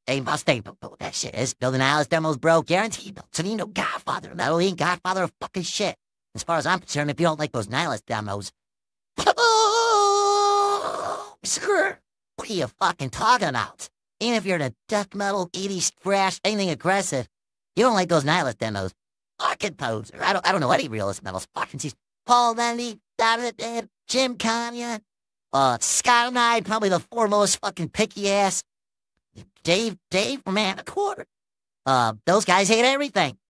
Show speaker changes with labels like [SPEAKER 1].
[SPEAKER 1] They must, they, that shit is. Building Alice demos, bro, guaranteed. So you know Godfather of Metal, he ain't Godfather of fucking shit. As far as I'm concerned, if you don't like those Nihilist demos, screw. What are you fucking talking about? Even if you're the death metal, 80s thrash, anything aggressive, you don't like those Nihilist demos. Fucking poser. I don't know any realist metals. Fucking sees Paul Lenny, Jim Conyon, Scott Knight, probably the foremost fucking picky ass. Dave from Man a Quarter. Those guys hate everything.